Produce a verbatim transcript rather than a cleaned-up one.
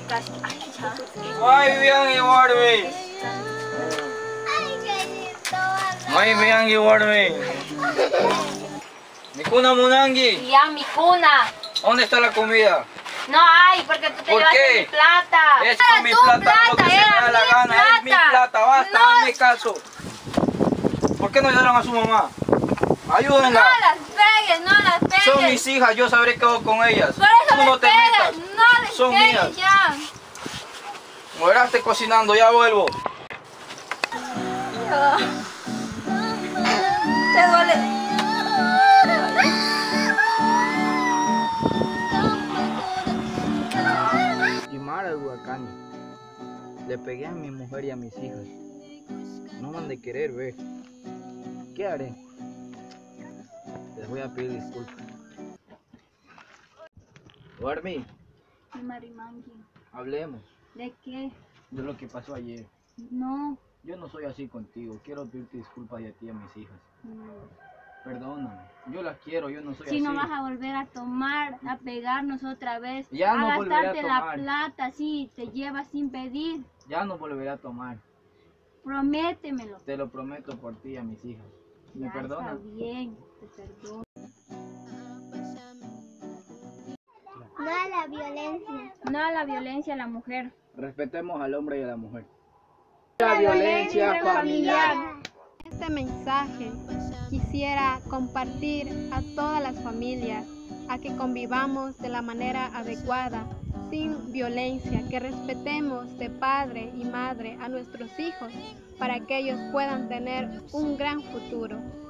Muy bien, Iwarmi. Muy bien, Iwarmi. Mi cuna Munangi. Ya, mi cuna. ¿Dónde está la comida? No hay, porque tú te ¿Por llevaste qué? mi plata. Es Era con mi tu plata, lo que se me era da la mi gana, es mi plata, basta, No. hazme caso. ¿Por qué no ayudaron a su mamá? Ayúdenla. No las pegues, no las pegues. Son mis hijas, yo sabré qué hago con ellas. Por eso Tú no les te pegas, metas. no les Son pegues mías. ya. Mueraste cocinando, ya vuelvo. Ya. Te duele. Guimara Huacán. Le pegué a mi mujer y a mis hijas. No me han de querer ver. ¿Qué haré? Les voy a pedir disculpas. Warmi, Marimangi, hablemos ¿de qué? de lo que pasó ayer. No. Yo no soy así contigo. Quiero pedirte disculpas y a ti y a mis hijas. no. Perdóname. Yo las quiero, yo no soy Si así. no vas a volver a tomar, a pegarnos otra vez, Ya a no volveré a gastarte la tomar. plata, sí, te llevas sin pedir. Ya no volveré a tomar. Prométemelo. Te lo prometo por ti y a mis hijas. ¿Me Ya perdonas? está bien, te perdono. No a la violencia. No a la violencia a la mujer. Respetemos al hombre y a la mujer. La violencia familiar. Este mensaje quisiera compartir a todas las familias a que convivamos de la manera adecuada, sin violencia, que respetemos de padre y madre a nuestros hijos para que ellos puedan tener un gran futuro.